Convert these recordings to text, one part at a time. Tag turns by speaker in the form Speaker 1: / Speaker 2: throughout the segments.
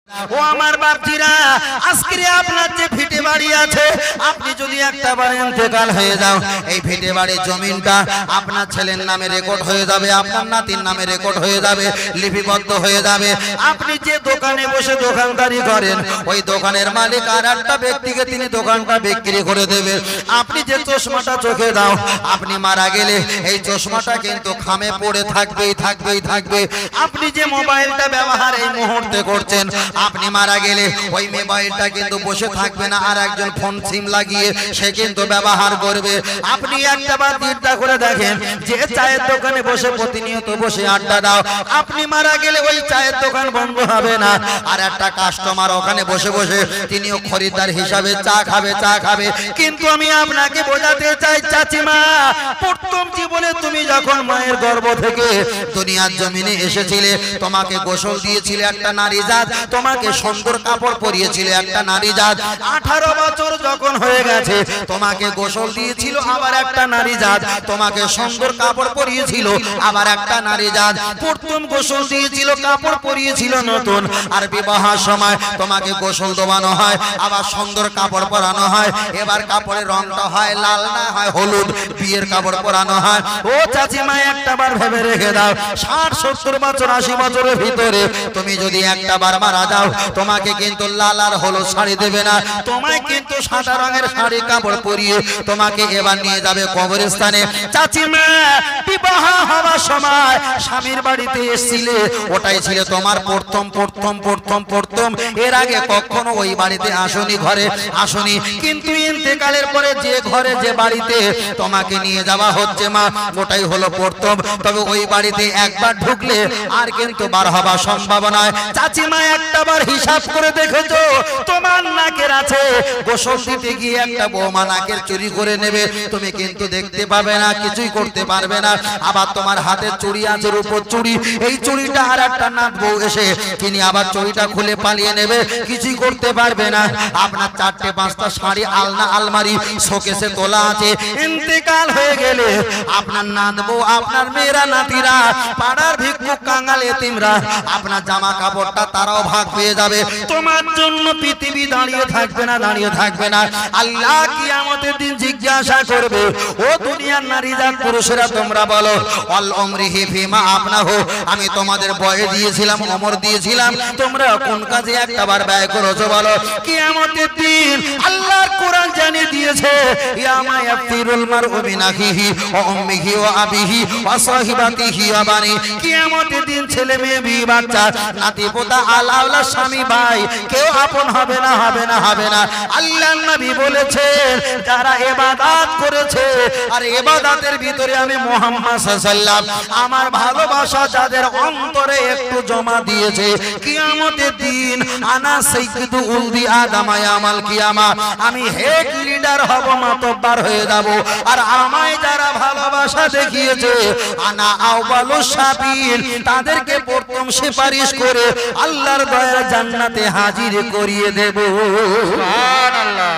Speaker 1: ও আমার বাপজিরা, আজকে আপনার যে ভিটে বাড়ি আছে, আপনি যদি একটা বার ইন্তেকাল হয়ে যাও, এই ভিটে বাড়ির জমিনটা আপনার ছেলের নামে রেকর্ড হয়ে যাবে, আপনার নাতির নামে রেকর্ড হয়ে যাবে, লিপিবদ্ধ হয়ে যাবে। আপনি যে দোকানে বসে দোকানদারি করেন, ওই দোকানের মালিক আর একটা ব্যক্তিকে তিনি দোকানটা বিক্রি করে দেবে। আপনি যে চশমাটা চোখে দাও, আপনি মারা গেলে এই চশমাটা কিন্তু খামে পড়ে থাকবেই থাকবেই থাকবে। আপনি যে মোবাইলটা ব্যবহার এই মুহূর্তে করছেন, আপনি মারা গেলে ওই মোবাইলটা কিন্তু বসে থাকবে না, আর একজন ফোন সিম লাগিয়ে সে কিন্তু ব্যবহার করবে। আপনি একটা বার চিন্তা করে দেখেন, যে চায়ের দোকানে বসে প্রতিনিয়ত বসে আড্ডা দাও, আপনি মারা গেলে ওই চায়ের দোকান বন্ধ হবে না, আর একটা কাস্টমার ওখানে বসে বসে তিনিও খরিদ্দার হিসাবে চা খাবে চা খাবে। কিন্তু আমি আপনাকে বোঝাতে চাই চাচিমা, প্রথম জীবনে তুমি যখন মায়ের গর্ভ থেকে দুনিয়ার জমিনে এসেছিলে, তোমাকে গোসল দিয়েছিলে একটা নারী জাত, তোমাকে সুন্দর কাপড় পরিয়েছিলে একটা নারী জাত। 18 বছর যখন হয়ে গেছে, তোমাকে গোসল দিয়েছিল আবার একটা নারী জাত, তোমাকে সুন্দর কাপড় পরিয়েছিল আবার একটা নারী জাত। প্রথম গোসল দিয়েছিল, কাপড় পরিয়েছিল নতুন, আর বিবাহের সময় তোমাকে গোসল দেওয়ানো হয়, আবার সুন্দর কাপড় পরানো হয়। এবার কাপড়ের রংটা হয় লাল, না হয় হলুদ, বিয়ের কাপড় পরানো হয়। ও চাচিমা, একটা বার ভেবে রেখে দাও, 60, 70 বছর, 80 বছরের ভিতরে তুমি যদি একটা বার মারা যাও, তোমাকে কিন্তু লাল আর হলুদ শাড়ি দেবে না, তোমায় কিন্তু সাদা রঙের শাড়ি কাপড় পরিয়ে তোমাকে এবার নিয়ে যাবে কবরস্থানে। চাচিমা, বিবাহ হওয়ার সময় স্বামীর বাড়িতে এসেছিলে, ওটাই ছিল তোমার প্রথম প্রথম প্রথম প্রথম। এর আগে কখনো ওই বাড়িতে আসনি, ঘরে আসনি। কিন্তু ইন্তেকালের পরে যে ঘরে যে বাড়িতে তোমাকে নিয়ে যাওয়া হচ্ছে মা, ওটাই হলো প্রথম। তবে ওই বাড়িতে একবার ঢুকলে আর কিন্তু বার হওয়া সম্ভব নয়। চাচিমা, একটা বার হিসাব করে দেখেছো, তোমার নাকের আছে, গোসল দিতে গিয়ে একটা বৌমা নাকের চুরি করে নেবে, তুমি কিন্তু দেখতে পাবে না, কিছুই করতে পারবে না। আবার তোমার হাতের চুড়ি আছে, রূপোর চুড়ি, এই চুড়িটা আর একটা নাত বউ এসে তিনি আবার চুড়িটা খুলে পালিয়ে নেবে, কিছুই করতে পারবে না। আপনার 4টে 5টা শাড়ি আলনা আলমারি শোকেসে তোলা আছে। ইন্তেকাল হয়ে গেলে আপনার নাত বউ, আপনার মেয়েরা, নাতিরা, পাড়ার ভিক্ষুক কাঙ্গাল এতিমরা আপনার জামা কাপড়টা তারাও ভাগ পেয়ে যাবে। তোমার জন্য পৃথিবী দাঁড়িয়ে থাকবে না, দাঁড়িয়ে থাকবে না। আল্লাহ কিয়ামতের দিন জিজ্ঞাসা করবে, ও দুনিয়ার নারী জাত পুরুষেরা, তোমরা বলো, অল উমরিহি ফিমা আফনাহু, আমি তোমাদের বয়ে দিয়েছিলাম, ওমর দিয়েছিলাম, তোমরা কোন কাজে একটাবার ব্যয় করেছো বলো। কিয়ামতের দিন আল্লাহর কোরআন জানিয়ে দিয়েছে, ইয়ামা ইয়াফতিরুল মারউ মিন আখিহি ওয়া উম্মিহি ওয়া আবিহি ওয়া সাহিবাতিহি ওয়া বানি। কিয়ামতের দিন ছেলে মেয়ে, বিবি বাচ্চা, নাতি পোতা, আলাওলা, স্বামী ভাই, কেউ আপন হবে না, হবে না, হবে না। আল্লাহর নবী বলেছেন, যারা ইবাদত করেছে আর ইবাদতের ভিতরে আমি মুহাম্মদ সাল্লাল্লাহু আলাইহি ওয়াসাল্লাম আমার ভালোবাসা যাদের অন্তরে একটু জমা দিয়েছে, কিয়ামতের দিন আনা সাইয়্যিদু উলদি আদম ইয়ামাল কিয়ামা, আমি হেড লিডার হব, মাতব্বার হয়ে যাব। আর আমায় যারা ভালোবাসা দেখিয়েছে, আনা আউয়ালুশ শাফিঈন, তাদেরকে প্রথম সুপারিশ করে আল্লাহর দয়ার জান্নাতে হাজির করিয়ে দেব। সুবহানাল্লাহ,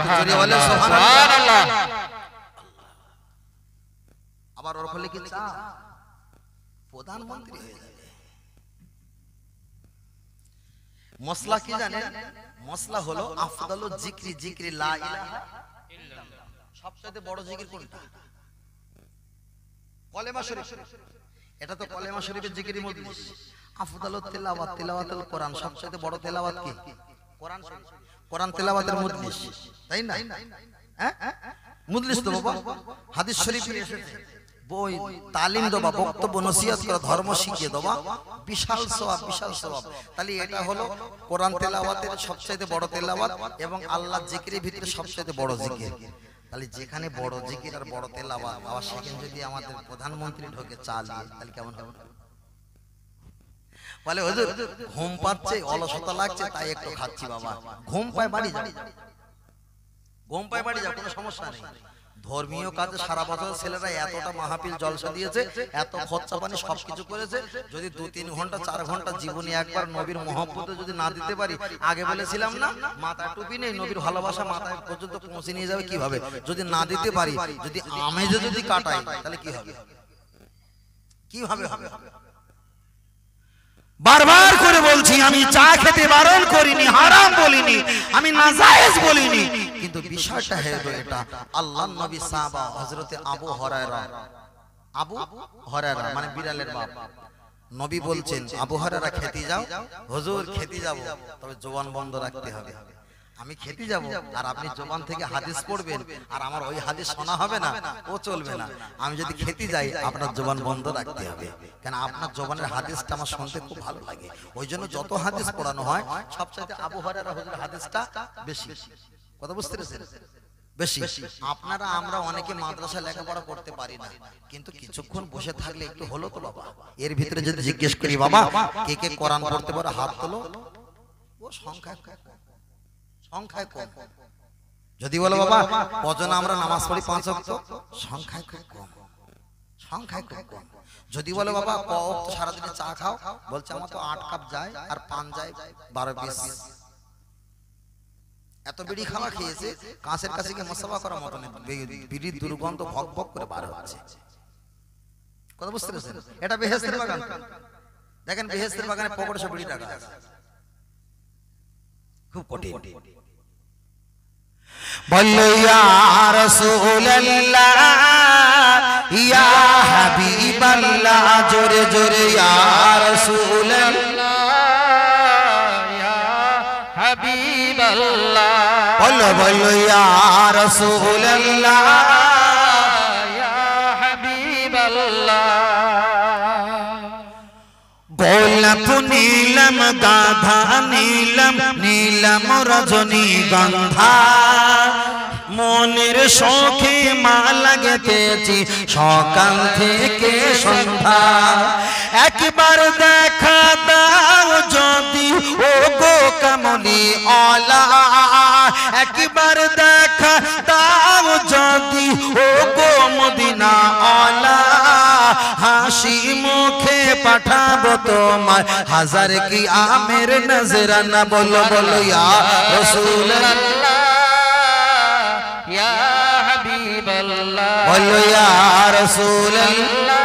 Speaker 1: সুবহানাল্লাহ। আবার ওর ফলে কি চা প্রধানমন্ত্রী হয়ে যাবে। মসলা কি জানেন? মসলা হলো আফদালু জিকরি, জিকরি লা ইলাহা ইল্লাল্লাহ। সবচেয়ে বড় জিকির কোনটা? কলেমা শরীফ। এটা তো কলেমা শরীফের জিকিরের মজলিস। আফদালুত তিলাওয়াত, তিলাওয়াতুল কোরআন, সবচেয়ে বড় তেলাওয়াত কি? কোরআন শরীফ। কোরআন তেলাওয়াতের মজলিস, তাই না? হ্যাঁ, মজলিস তো বাবা হাদিস শরীফে এসেছে, বই তালিম দেবা, বক্তব্য নসিহত করা, ধর্ম শিখিয়ে দেবা, বিশাল সওয়াব, বিশাল সওয়াব। তাহলে এটা হলো কোরআন তেলাওয়াতের সবচেয়ে বড় তেলাওয়াত এবং আল্লাহর জিকিরের ভিতরে সবচেয়ে বড় জিকির। তাহলে যেখানে বড় জিকির আর বড় তেলাওয়াত, আবার সেখানে যদি আমাদের প্রধানমন্ত্রী ঢোকে চালিয়ে, তাহলে কেমন হবে? বলে হুজুর ঘুম পাচ্ছে, অলসতা লাগছে, তাই একটু খাচ্ছি। বাবা ঘুম পায় বাড়ি যাও, ঘুম পায় বাড়ি যাও, কোনো সমস্যা নেই। ধর্মীয় কাজে সারা বছর ছেলেরা এতটা মাহফিল জলসা দিয়েছে, এত খরচা পানি সবকিছু করেছে, যদি 2-3 ঘন্টা 4 ঘন্টা জীবনে একবার নবীর মহব্বতে যদি না দিতে পারি, আগে বলেছিলাম না মাথায় টুপি নেই, নবীর ভালোবাসা মাথায় পর্যন্ত পৌঁছে নিয়ে যাবে কিভাবে? যদি না দিতে পারি, যদি আমেজে যদি কাটাই, তাহলে কি হবে? কিভাবে হবে? বারবার করে বলছি আমি চা খেতে বারণ করিনি, হারাম বলিনি, আমি নাজায়েজ বলিনি, কিন্তু বিষয়টা হলো এটা। আল্লাহর নবী সাহাবা হযরতে আবু হুরায়রা মানে বিড়ালের বাপ, নবী বলছেন আবু হুরায়রা খেতে যাও, হুজুর খেতে যাব, তবে জবান বন্ধ রাখতে হবে। আমি খেতে যাব আর আপনি জবান থেকে হাদিস পড়বেন আর আমার ওই হাদিস শোনা হবে না, ও চলবে না। আমি যদি খেতে যাই আপনার জবান বন্ধ রাখতে হবে, কারণ আপনার জবানের হাদিসটা আমার শুনতে খুব ভালো লাগে। ওই জন্য যত হাদিস পড়ানো হয় সবচাইতে আবু হুরায়রা হুজুরের হাদিসটা বেশি। কথা বুঝতে পেরেছেন? বেশি। আপনারা আমরা অনেকে মাদ্রাসায় লেখাপড়া করতে পারি না, কিন্তু কিছুক্ষণ বসে থাকলে একটু হলো তো বাবা। এর ভিতরে যদি জিজ্ঞেস করি বাবা কে কে কোরআন পড়তে পারে হাত তোলো, ও সংখ্যায় কম। যদি বলো বাবা কজন আমরা নামাজ পড়ি 5 ওয়াক্ত, সংখ্যায় খুব কম। যদি বলো বাবা ক ওয়াক্ত সারা দিনে চা খাও, বলছে আমার তো 8 কাপ যায় আর পান যায় 12-20। এত বিড়ি খাওয়া খেয়েছে কাঁচের কাছে গিয়ে মুসাফা করার মতো নেই, বিড়ির দুর্গন্ধ ভক ভক করে বার হচ্ছে। কথা বুঝতে পেরেছেন? এটা বেহেশতের বাগান। দেখেন বেহেশতের বাগানে পকেটে সব বিড়ি টাকা আছে, খুব কঠিন। বলো ইয়া রাসূলুল্লাহ ইয়া হাবিবাল্লাহ, জোরে জোরে ইয়া রাসূলুল্লাহ ইয়া হাবিবাল্লাহ, বলো বলো ইয়া রাসূলুল্লাহ ইয়া হাবিবাল্লাহ। গোলাপ নীলম গাধা নীলম নীলম রজনীগন্ধা, মনের শোকে মালা গেঁথেছি সকাল থেকে সন্ধ্যা। একবার দেখা দাও যদি ও গো কামলি ওয়ালা, একবার দেখা দাও যদি ও গো মদিনা ওয়ালা, হাসি মুখে পাঠাবো তোমায় হাজার কি আমের নজরানা। বলো বলো ইয়া রাসূলুল্লাহ ইয়া হাবিবাল্লাহ, বলো ইয়া রাসূলুল্লাহ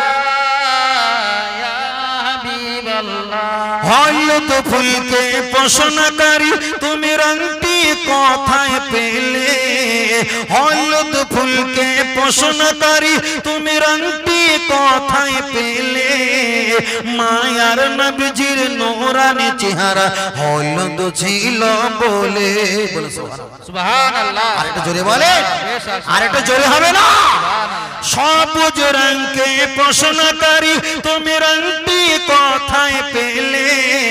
Speaker 1: ইয়া হাবিবাল্লাহ। হলুদ ফুলকে পোষণকারী তুমি রংটি কোথায় পেলে, হলুদ ফুলকে পোষণকারী তুমি রংটি কোথায় পেলে, মায়ার নবীজির নূরানি চেহারা হলুদ ছিল বলে। বলো সুবহানাল্লাহ। আরেকটু জোরে বলে, আরেকটু জোরে হবে না? সবুজ রঙকে পোষণকারী তুমি রংটি কোথায় পেলে,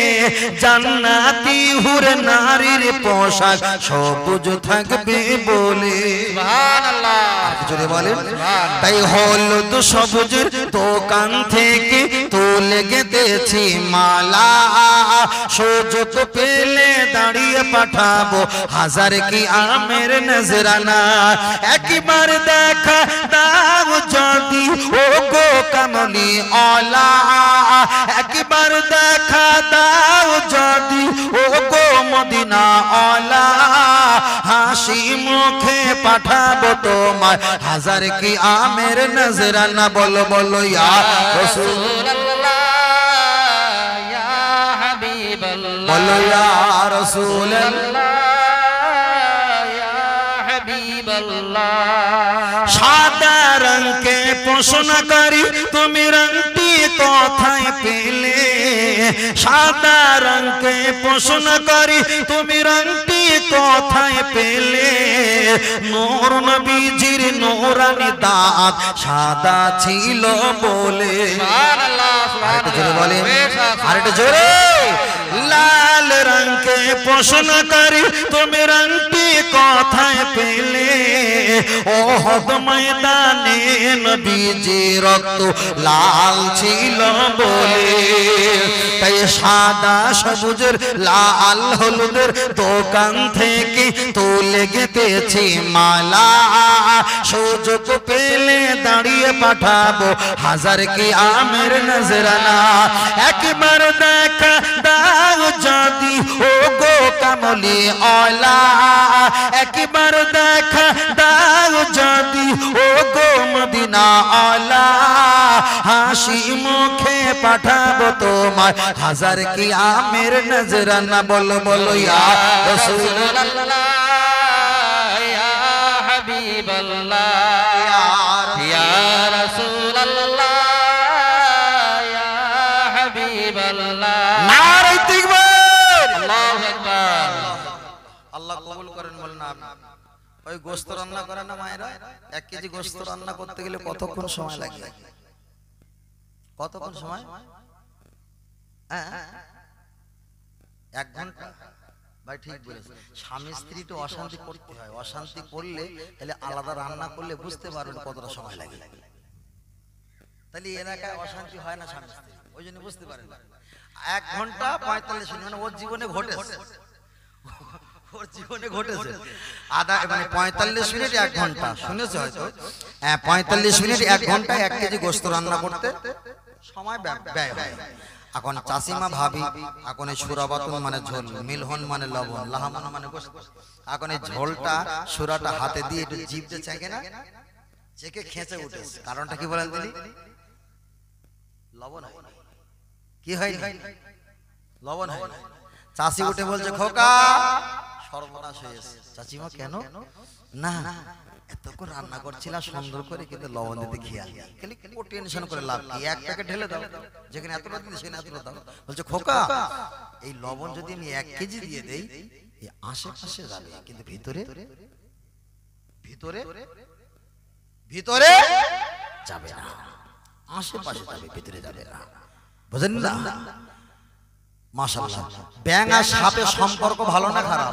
Speaker 1: জান্নাতি হুর নারীর পোশাক সবুজ থাকবে বলে। সুবহানাল্লাহ। জোরে বলে। তাই হলুদ সবুজের দোকান থেকে তুলে গেঁথেছি মালা, সুযোগ পেলে দাঁড়িয়ে পাঠাবো হাজার কি আমের নজরানা। একবার দেখা দাও যদি ও গো কামলি ওয়ালা, একবার দেখা দাও যদি ও গো মদিনা ওয়ালা, হাসি মুখে পাঠাবো তোমায় হাজার কি আমের নজরানা। বলো বলো ইয়া রাসূলুল্লাহ ইয়া হাবিবাল্লাহ, বলো ইয়া রাসূলুল্লাহ ইয়া হাবিবাল্লাহ। সাদা রঙকে পোষণকারী তুমি রংটি কোথায় পেলে, সাদা রঙকে পোষণকারী তুমি রংটি কোথায় পেলে, নূর নবীজির নূরানি দাঁত সাদা ছিল বলে। সুবহানাল্লাহ সুবহানাল্লাহ। আরেকটু জোরে। লাল রঙকে পোষণকারী তুমি রংটি কোথায় পেলে, ওহদ ময়দানে নবীজি রক্ত লাল ছিল বলে। তাই সাদা সবুজের লাল হলুদের দোকান থেকে তুলে গেঁথেছি মালা, সুযোগ পেলে দাঁড়িয়ে পাঠাবো হাজার কি আমের নজরানা। একবার দেখা দাও যদি ও গো কাম কামলি আলা একবার দেখা দাও যদি ও গো মদিনা আলা হাসি মুখে পাঠাবো তোমার হাজার কি আমের নজরানা বলো বলো ইয়া রাসূলুল্লাহ ইয়া হাবিবাল্লাহ ইয়া রাসূলুল্লাহ ইয়া হাবিবাল্লাহ নারে তাকবীর আল্লাহু আকবার আল্লাহ কবুল করেন বলেন আমিন ওই গোশত রান্না করে না মায়েরা 1 কেজি গোশত রান্না করতে গেলে কতক্ষণ সময় লাগে কতক্ষণ সময় 1 ঘন্টা ভাই ঠিক বলেছেন স্বামী স্ত্রী তো অশান্তি করতে হয় অশান্তি করলে তাহলে আলাদা রান্না করলে বুঝতে পারবেন কতটা সময় লাগে তাহলে এলাকায় অশান্তি হয় না স্বামী স্ত্রী ওইজন্য বুঝতে পারেন 1 ঘন্টা 45 মিনিট মানে ওর জীবনে ঘটেছে ওর জীবনে ঘটেছে আধা মানে 45 মিনিট 1 ঘন্টা শুনেছো হয়তো 45 মিনিট 1 ঘন্টা 1 কেজি গোশত রান্না করতে সময় ব্যয় হয় এখন চাষিমা ভাবি এখন এই সুরাবাতন মানে ঝোল মিলহন মানে লবণ লাহামন মানে গোশত এখন এই ঝোলটা সুরাটা হাতে দিয়ে একটু জিভতে চেকে না চেকে খেঁচে উঠেছে কারণটা কি বলেন তিনি লবণ হয় কি হয় লবণ হয় চাষি উঠে বলছে খোকা সর্বনাশ হয়েছে চাচিমা কেন না এতক্ষণ রান্না করছিলাম সুন্দর করে কিন্তু লবণ দিতে খেয়াল নেই খালি ও টেনশন করে লাভ কি 1 প্যাকেট ঢেলে দাও যেখানে এতটা দিতে সেখানে এতটা দাও বলছে খোকা এই লবণ যদি আমি 1 কেজি দিয়ে দেই এই আশেপাশে যাবে কিন্তু ভিতরে ভিতরে ভিতরে যাবে না আশেপাশে যাবে ভিতরে যাবে না বুঝেন না মাশাআল্লাহ ব্যাঙ আর সাপের সম্পর্ক ভালো না খারাপ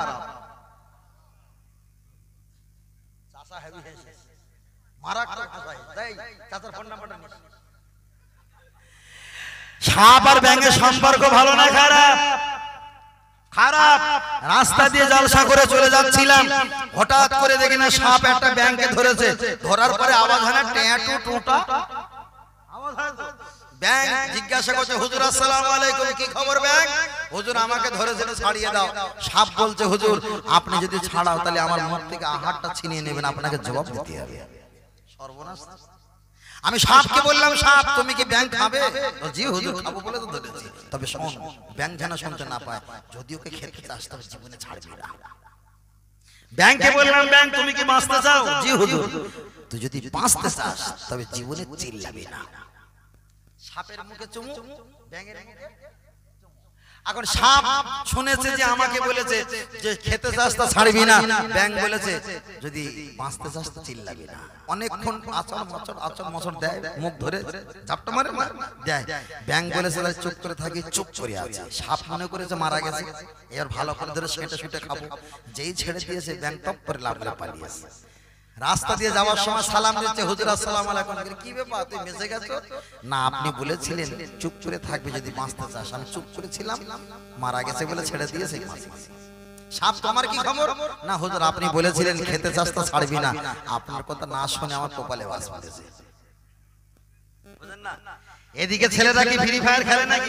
Speaker 1: চাচা হেভি হেসে মারাত্মক হাসায় দেই চাচার ফোন নাম্বারটা নিস সাপ আর ব্যাঙের সম্পর্ক ভালো না খারাপ খারাপ রাস্তা দিয়ে জালসা করে চলে যাচ্ছিলাম হঠাৎ করে দেখি না সাপ একটা ব্যাঙকে ধরেছে ধরার পরে আওয়াজ হয় না ট্যাটু টুটা আওয়াজ হয় ব্যাঙ জিজ্ঞাসা করছে হুজুর আসসালামু আলাইকুম কি খবর ব্যাঙ হুজুর আমাকে ধরেছেন ছাড়িয়ে দাও সাপ বলছে হুজুর আপনি যদি ছাড়াও তাহলে আমার মুখ থেকে আহারটা ছিনিয়ে নেবেন আপনাকে জবাব দিতে হবে সর্বনাশ আমি সাপকে বললাম সাপ তুমি কি ব্যাঙ খাবে জি হুজুর খাবো বলে তো ধরেছি তবে শোন ব্যাঙ যেন শুনতে না পায় যদি ওকে খেতে চাস তবে জীবনে ছাড়বি না ব্যাঙকে বললাম ব্যাঙ তুমি কি বাঁচতে চাও জি হুজুর তুই যদি বাঁচতে চাস তবে জীবনে চিল্লাবি না সাপের মুখে চুমু ব্যাঙের মুখে এখন সাপ শুনেছে যে আমাকে বলেছে যে খেতে চাস তা ছাড়বি না ব্যাঙ বলেছে যদি বাঁচতে চাস তা চিল্লাবি না অনেকক্ষণ আচর মচর দেয় মুখ ধরে ঝাপটা মারে দেয় ব্যাঙ বলেছে চুপ করে থাকি চুপ করে আছে সাপ মনে করেছে মারা গেছে এর ভালো করে ধরে সেটা শুটে খাবো যেই ছেড়ে দিয়েছে ব্যাঙ টপ করে লাভ করে পালিয়েছে রাস্তা দিয়ে যাওয়ার সময় সালাম দিচ্ছে হুজুর আসসালামু আলাইকুম কি ব্যাপার তুই মেসে গেছো না আপনি বলেছিলেন চুপ করে থাকবে যদি বাঁচতে চাস আমি চুপ করেছিলাম মারা গেছে বলে ছেড়ে দিয়েছে সাপ তোমার কি খবর না হুজুর আপনি বলেছিলেন খেতে চাস তা ছাড়বি না আপনার কথা না শুনে আমার কপালে বাস পড়েছে বুঝেন না এদিকে ছেলেরা কি ফ্রি ফায়ার খেলে নাকি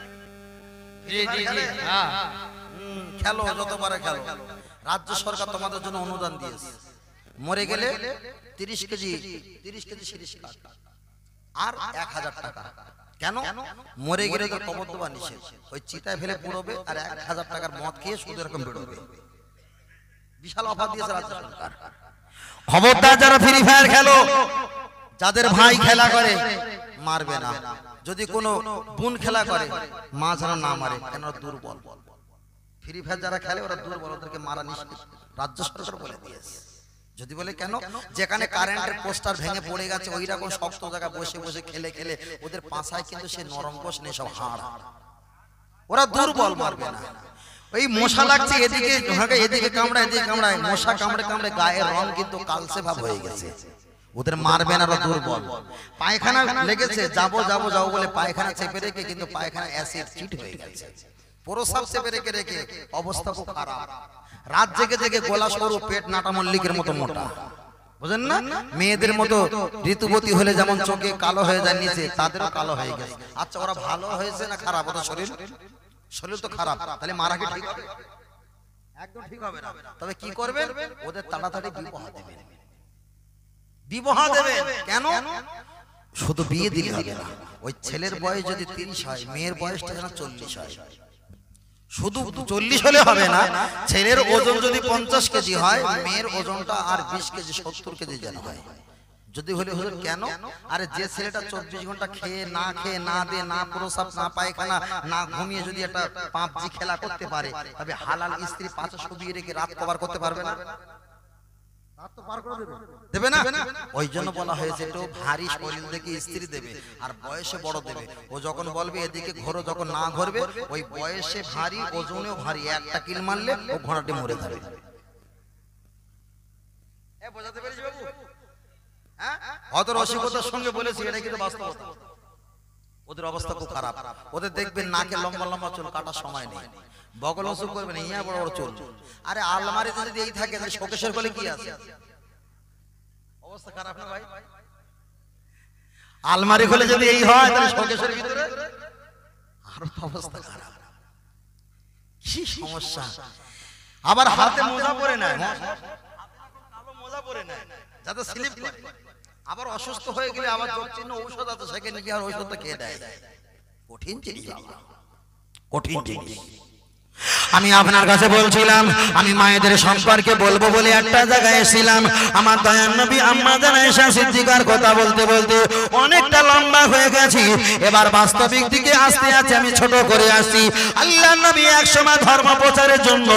Speaker 1: জি জি জি হ্যাঁ খেলো যতবার খেলো রাজ্য সরকার তোমাদের জন্য অনুদান দিয়েছে মরে গেলে 30 কেজি শিরিষ কাঠ আর 1000 টাকা কেন মরে গেলে তো কবর দেওয়া নিষেধ ওই চিতায় ফেলে পুড়বে আর 1000 টাকার মদ খেয়ে শুধু এরকম বেরোবে বিশাল অফার দিয়েছে রাজ্য সরকার খবরদার যারা ফ্রি ফায়ার খেলো যাদের ভাই খেলা করে মারবে না যদি কোনো বোন খেলা করে মা যেন না মারে কেন দুর্বল ফ্রি ফায়ার যারা খেলে ওরা দুর্বল ওদেরকে মারা নিষেধ রাজ্য সরকার বলে দিয়েছে যদি বলে কেন যেখানে কারেন্টের পোস্টার ভেঙে পড়ে গেছে ওই রকম শক্ত জায়গা বসে বসে খেলে খেলে ওদের পাছায় কিন্তু সে নরম কোষ নেই সব হাড় ওরা দুর্বল মারবে না ওই মশা লাগছে এদিকে এদিকে কামড়ায় মশা কামড়ে কামড়ে গায়ের রং কিন্তু কালচে ভাব হয়ে গেছে ওদের মারবে না ওরা দুর্বল পায়খানা লেগেছে যাবো বলে পায়খানা চেপে রেখে কিন্তু পায়খানা অ্যাসিড চিট হয়ে গেছে প্রস্রাব চেপে রেখে অবস্থা খুব খারাপ রাত জেগে জেগে গলা সরু পেট নাটা মল্লিকের মতো মোটা বুঝেন না মেয়েদের মতো ঋতুবতী হলে যেমন চোখে কালো হয়ে যায় নিচে তাদেরও কালো হয়ে গেছে আচ্ছা ওরা ভালো হয়েছে না খারাপ ওদের শরীর তো খারাপ তাহলে মারা কি ঠিক হবে একদম ঠিক হবে না। তবে কি করবেন, ওদের তাড়াতাড়ি বিবাহ দেবেন। কেন? শুধু বিয়ে দিলে হবে না, ওই ছেলের বয়স যদি 30 হয়, মেয়ের বয়সটা যেন 40 হয়। শুধু 40 হলে হবে না, ছেলের ওজন যদি 50 কেজি হয়, মেয়ের ওজনটা আর 20 কেজি 70 কেজি যেন হয়। যদি হলে হুজুর কেন? আরে যে ছেলেটা 24 ঘন্টা খেয়ে না দে, না প্রসাব, না পায়খানা, না ঘুমিয়ে যদি একটা পাবজি খেলা করতে পারে, তবে হালাল স্ত্রী 500 বিয়ে রেখে রাত কভার করতে পারবে না? দেবে না? ওই জন্য বলা হয়েছে একটু ভারী শরীর দেখে স্ত্রী দেবে, আর বয়সে বড় দেবে। ও যখন বলবে এদিকে ঘোরো, যখন না ঘুরবে, ওই বয়সে ভারী, ওজনেও ভারী, একটা কিল মারলে ও ঘোড়াটি মরে যাবে। বোঝাতে পেরেছি বাবু? অত রসিকতার সঙ্গে বলেছি, এটা কিন্তু বাস্তবতা। ওদের অবস্থা খুব খারাপ। ওদের দেখবেন নাকে লম্বা লম্বা চুল, কাটার সময় নেই, বগল অসুখ করবেন, ইয়া বড় বড় চুল। আরে আলমারিতে যদি এই থাকে, তাহলে শোকেশের বলে কি আছে? অবস্থা খারাপ না ভাই? আলমারি খুলে যদি এই হয়, তাহলে শোকেশের ভিতরে আরো অবস্থা খারাপ। কি সমস্যা! আবার হাতে মোজা পরে নেয়, কালো মোজা পরে নেয় যাতে স্লিপ করে। আবার অসুস্থ হয়ে গেলে আবার চিহ্ন ঔষধ আছে, সেখানে কি আর ঔষধটা খেয়ে দেয়। কঠিন জিনিস, কঠিন জিনিস। আমি আপনার কাছে বলছিলাম, আমি মায়েদের সম্পর্কে বলবো বলে একটা জায়গায় এসেছিলাম। আমার দয়ার নবী আম্মা জান আয়েশা সিদ্দিকার কথা বলতে বলতে অনেকটা লম্বা হয়ে গেছি। এবার বাস্তবিক দিকে আসতে আছে, আমি ছোট করে আসছি। আল্লাহর নবী একসময় ধর্ম প্রচারের জন্য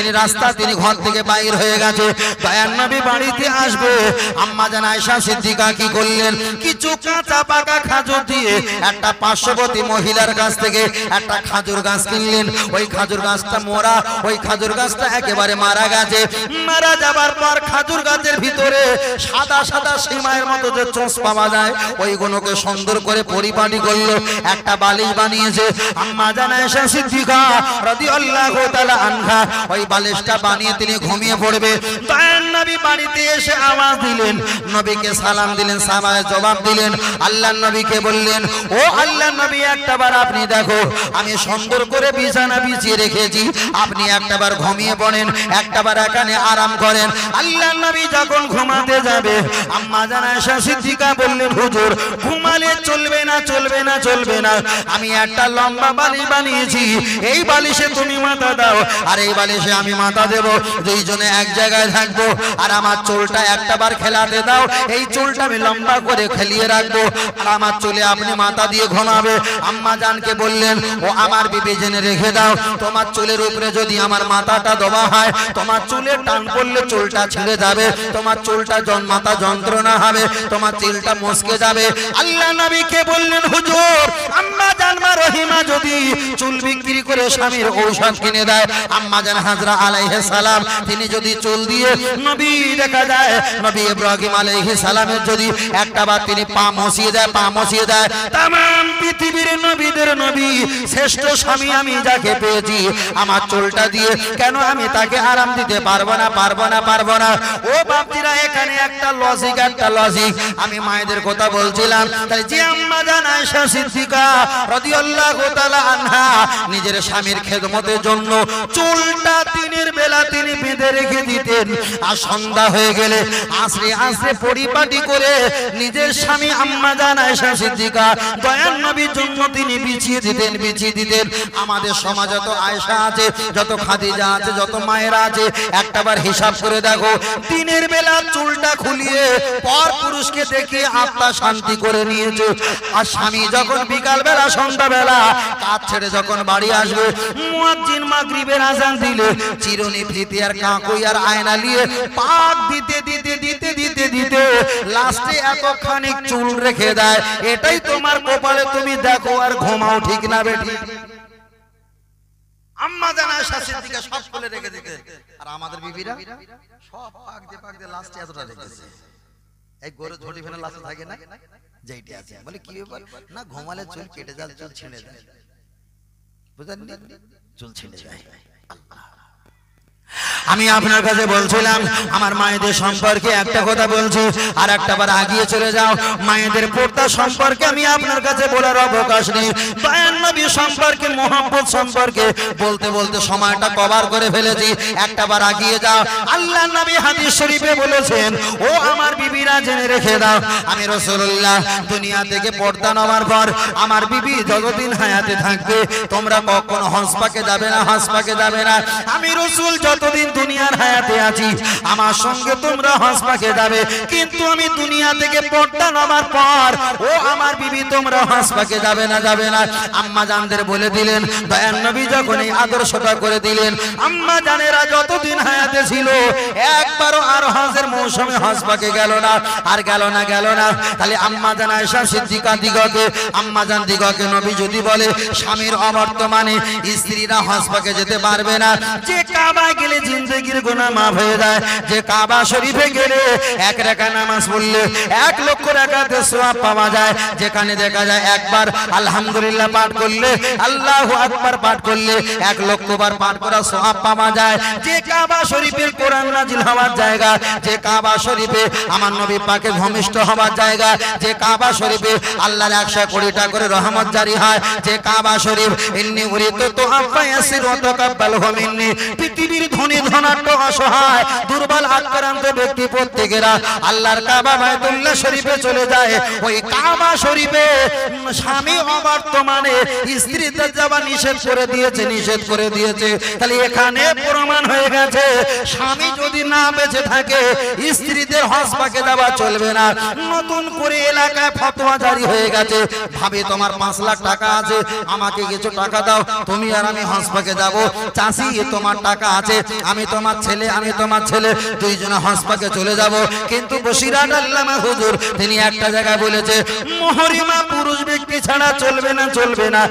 Speaker 1: তিনি ঘর থেকে বাইর হয়ে গেছে। দয়ার নবী বাড়িতে আসবে, আম্মা জান আয়েশা সিদ্দিকা কি করলেন, কিছু কাঁচা পাকা খাজুর দিয়ে একটা পার্শ্ববর্তী মহিলার কাছ থেকে একটা খাজুর গাছ কিনলেন। ওই খাজুর গাছটা মোরা, ওই খাজুর গাছটা একেবারে মারা গেছে। মারা যাবার পর খাজুর গাছের ভিতরে সাদা সাদা সিমাইয়ের মতো যে চোঁচ পাওয়া যায়, ওইগুলোকে সুন্দর করে পরিপাটি করলো, একটা বালিশ বানিয়েছে। আম্মা জান আয়েশা সিদ্দিকা রাদিয়াল্লাহু তাআলা আনহা ওই বালিশটা বানিয়ে তিনি ঘুমিয়ে পড়বে। দয়ার নবী বাড়িতে এসে আওয়াজ দিলেন, নবীকে সালাম দিলেন, সালামের জবাব দিলেন। আল্লাহর নবীকে বললেন, ও আল্লাহর নবী, একটাবার আপনি দেখো, আমি সুন্দর করে বিছানা বিছিয়ে রেখেছি, আপনি একটাবার ঘুমিয়ে পড়েন, একটাবার এখানে আরাম করেন। আল্লাহর নবী যখন ঘুমাতে যাবে, আম্মা জান আয়েশা সিদ্দিকা বললেন, হুজুর ঘুমালে চলবে না, চলবে না, চলবে না, আমি একটা লম্বা বালিশ বানিয়েছি, এই বালিশে তুমি মাথা দাও, আর এই বালিশে আমি মাথা দেব, দুইজনে এক জায়গায় থাকবো, আর আমার চুলটা একটাবার খেলাতে দাও, এই চুলটা আমি লম্বা করে খেলিয়ে রাখবো, আর আমার চুলে আপনি মাথা দিয়ে ঘুমাবে। আম্মা জানকে বললেন, ও আমার বিবি, জেনে রেখে দাও, তোমার চুলের উপরে যদি আমার মাথাটা দেওয়া হয়, তোমার চুলে টান পড়লে চুলটা ছেড়ে যাবে, তোমার চুলটা মাথা যন্ত্রণা হবে, তোমার চুলটা মস্কে যাবে। আল্লাহ নবীকে বললেন, হুজুর আম্মা জান মা রহিমা যদি চুল বিক্রি করে স্বামীর ঔষধ কিনে দেয়, আম্মা জান হাজরা আলাইহিস সালাম তিনি যদি চুল দিয়ে, নবী দেখা যায় নবী ইব্রাহিম আলাইহিস সালামের যদি একটাবার তিনি পা মসিয়ে দেয়, পা মসিয়ে দেয়, तमाम পৃথিবীর নবীদের নবী শ্রেষ্ঠ স্বামী আমি যাকে পেয়েছি, আমার চুলটা দিয়ে কেন আমি তাকে আরাম দিতে পারবো না, পারবো না, পারবো না। ও বাপজিরা, এখানে একটা লজিক, একটা লজিক। আমি মায়েদের কথা বলছিলাম, তাই যে আম্মা জান আয়েশা সিদ্দিকা রাদিয়াল্লাহু তাআলা আনহা নিজের স্বামীর খেদমতের জন্য চুলটা দিনের বেলা তিনি বেঁধে রেখে দিতেন, আর সন্ধ্যা হয়ে গেলে আস্তে আস্তে পরিপাটি করে নিজের স্বামী আম্মা জান আয়েশা সিদ্দিকা দয়ার নবীর জন্য তিনি বিছিয়ে দিতেন, বিছিয়ে দিতেন। আমাদের সমাজে যত আয়েশা আছে, যত খাদিজা আছে, যত মায়েরা আছে, একটাবার হিসাব করে দেখো, দিনের বেলা চুলটা খুলিয়ে পর পুরুষকে দেখিয়ে আত্মা শান্তি করে নিয়েছে, আর স্বামী যখন বিকাল বেলা, সন্ধ্যা বেলা কাজ ছেড়ে যখন বাড়ি আসবে, মুয়াজ্জিন মাগরিবের আযান দিলে চিরুনি, ফিতে আর কাঁকুই আর আয়না নিয়ে পাক দিতে দিতে দিতে দিতে দিতে লাস্টে এতখানি চুল রেখে দেয়। এটাই তোমার কপালে, তুমি দেখো আর ঘুমাও, ঠিক না বেটি? আম্মা জান আয়েশা সিদ্দিকা সব খুলে রেখে দিতে, আর আমাদের বিবিরা সব পাক দিয়ে লাস্টে এতটা রেখেছে। এই গরু ঝুটি ফেলে লাস্টে থাকে না, যেইটা আছে, বলে কি ব্যাপার না, ঘুমালে চুল কেটে যায়, চুল ছিঁড়ে যায়, বুঝলেন? চুল ছিঁড়ে যায়। আমি আপনার কাছে বলছিলাম আমার মায়েদের সম্পর্কে একটা কথা বলছি, আর একটা বার আগিয়ে চলে যাও। মায়েদের পর্দা সম্পর্কে আমি আপনার কাছে বলার অবকাশ নেই। দয়ার নবী সম্পর্কে, মোহাম্মদ সম্পর্কে বলতে বলতে সময়টা কভার করে ফেলেছি। একটা বার আগিয়ে যাও। আল্লাহ নবী হাদিস শরীফে বলেছেন, ও আমার বিবিরা জেনে রেখে দাও, আমি রাসূলুল্লাহ দুনিয়া থেকে পর্দা নামার পর আমার বিবি যতদিন হায়াতে থাকবে তোমরা কখনো হসপাকে যাবে না, হসপাকে যাবে না। আমি রাসূল যতদিন দুনিয়ার হায়াতে আছি আমার সঙ্গে তোমরা হসপাকে যাবে, কিন্তু আমি দুনিয়া থেকে পর্দা নামার পর ও আমার বিবি তোমরা হসপাকে যাবে না, যাবে না। আম্মা জানদের বলে দিলেন, দয়ার নবী যখন এই আদর্শটা করে দিলেন, আম্মা জানেরা যতদিন হায়াতে ছিল একবারও আর হজের মৌসুমে হসপাকে গেল না, আর গেল না, গেল না। তাহলে আম্মা জান আয়েশা সিদ্দিকা দিগকে, আম্মা জান দিগকে নবী যদি বলে স্বামীর অবর্তমানে স্ত্রীরা হসপাকে যেতে পারবে না, যে কাবায় গেলে জিন্দেগির গুনাহ মাফ হয়ে যায়, যে কাবা শরীফে গেলে এক রাকাত নামাজ পড়লে 1 লক্ষ রাকাতের সওয়াব পাওয়া যায়, যেখানে দেখা যায় একবার আলহামদুলিল্লাহ পাঠ করলে, আল্লাহু আকবার পাঠ করলে 1 লক্ষ বার পাঠ করা সওয়াব পাওয়া যায়, যে কাবা শরীফের কোরআন নাজিল হওয়ার জায়গা, যে কাবা শরীফে আমার নবী পাকের ভূমিষ্ঠ হওয়ার জায়গা, যে কাবা শরীফে আল্লাহর 100 কোটিটা করে রহমত জারি হয়, যে কাবা শরীফ ইন্নী উরিতু তো আফা ইয়াসির ওয়া তাকাব্বালহু মিন্নী, পৃথিবীর ধনী ধনাঢ্য অসহায় দুর্বল আক্রান্ত ব্যক্তি প্রত্যেকেরা আল্লাহর কাবা বাইতুল্লাহ শরীফে চলে যায়। ওই কাবা শরীফে স্বামী অবর্তমানে স্ত্রীতে যাওয়া নিষেধ করে দিয়েছে, নিষেধ করে দিয়েছে। তাহলে এখানে প্রমাণ হয়ে গেছে স্বামী যদি না বেঁচে থাকে স্ত্রীদের হসপাকে যাওয়া চলবে না। নতুন করে এলাকায় ফতোয়া জারি হয়ে গেছে, ভাবে তোমার 5 লাখ টাকা আছে, আমাকে কিছু টাকা দাও, তুমি আর আমি হসপাকে যাব। চাষি তোমার টাকা আছে, আমি তোমার ছেলে, আমি তোমার ছেলে, দুইজনে হসপাকে চলে যাব। কিন্তু বসিরহাট আল্লামা হুজুর তিনি একটা জায়গায় বলেছে, মুহরিমা পুরুষ ব্যক্তি ছাড়া চলবে না, চলবে না।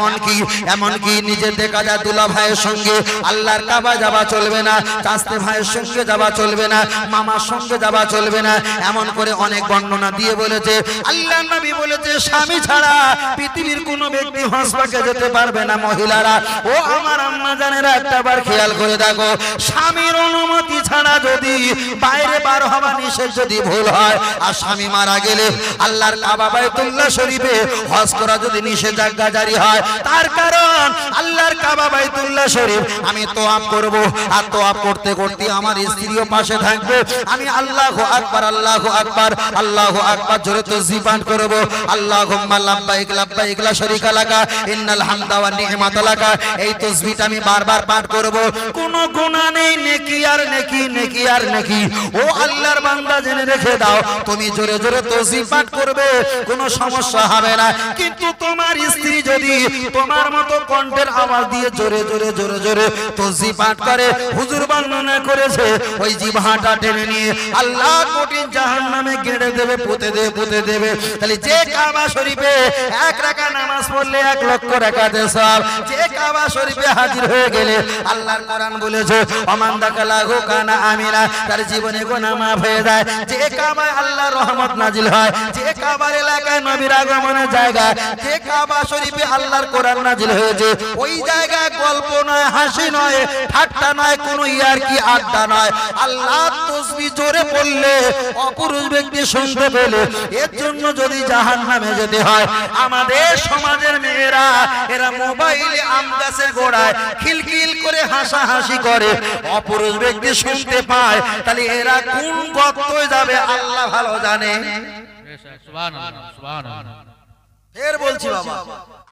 Speaker 1: এমনকি নিজে দেখা যায় দুলা ভাইয়ের সঙ্গে আল্লাহর কাবা যাওয়া চলবে না, চাচতে ভাইয়ের সঙ্গে যাওয়া চলবে না, মামার সঙ্গে যাওয়া চলবে না। এমন করে অনেক বর্ণনা দিয়ে বলেছে। আল্লাহ নবী বলেছে স্বামী ছাড়া পৃথিবীর কোনো ব্যক্তি হসপাকে যেতে পারবে না। মহিলারা ও আমার আম্মা জানেরা একটাবার খেয়াল করে দেখো, স্বামীর অনুমতি ছাড়া যদি বাইরে বার হওয়া নিষেধ যদি ভুল হয়, আর স্বামী মারা গেলে আল্লাহর কাবা বাইতুল্লাহ শরীফে হজ করা যদি নিষেধাজ্ঞা জারি হয়, তার কারণ আল্লাহর কাবা বাইতুল্লাহ শরীফ আমি তোয়াফ করব, আর তোয়াফ করতে করতে আমার স্ত্রীও পাশে থাকবে। আমি আল্লাহু আকবার, আল্লাহু আকবার, আল্লাহু আকবার জোরে তাসবিহ পাঠ করব। আল্লাহুম্মা লাব্বাইক লাব্বাইক লা শারীকা লাকা ইন্নাল হামদা ওয়ান নি'মাতা লাকা। এই তাসবিহটা আমি বারবার পাঠ করব। কোনো গুনাহ নেই, নেকি আর নেকি, নেকি আর নেকি। ও আল্লাহর বান্দা জেনে রেখে দাও, তুমি জোরে জোরে তাসবিহ পাঠ করবে, কোনো সমস্যা হবে না। কিন্তু তোমার স্ত্রী যদি তোমার মতো কণ্ঠের আওয়াজ দিয়ে জোরে জোরে জোরে জোরে তাসবিহ পাঠ করে, হুজুর বর্ণনা করেছে ওই জিহ্বাটা টেনে নিয়ে আল্লাহ কঠিন জাহান্নামে গেড়ে দেবে, পুঁতে দেবে, পুঁতে দেবে। তাহলে যে কাবা শরীফে 1 রাকাত নামাজ পড়লে 1 লক্ষ রাকাতের সওয়াব, যে কাবা শরীফে হাজির হয়ে গেলে আল্লাহর কোরআন বলেছে ওমান দাখালাহু কানা আমিনা, তার জীবনে গুনাহ মাফ হয়ে যায়। যে কাবায় আল্লাহর রহমত নাজিল হয়, যে কাবার এলাকায় নবীর আগমনের জায়গা, যে কাবা শরীফে আল্লাহর কোরআন নাজিল হয়েছে, ওই জায়গায় গল্প নয়, হাসি নয়, ঠাট্টা নয়, কোনো ইয়ারকি আড্ডা নয়। আল্লাহ তাসবিহ জোরে পড়লে অপুরুষ ব্যক্তি শুনতে পেলে এর জন্য যদি জাহান্নামে যেতে হয়। আমাদের সমাজের মেয়েরা এরা মোবাইলে আম গাছের গোড়ায় খিলখিল করে হাসাহাসি করে, অপুরুষ ব্যক্তি শুনতে পায়, তাহলে এরা কোন গর্তে যাবে আল্লাহ ভালো জানে। সুবহানাল্লাহ, সুবহানাল্লাহ। ফের বলছি বাবা,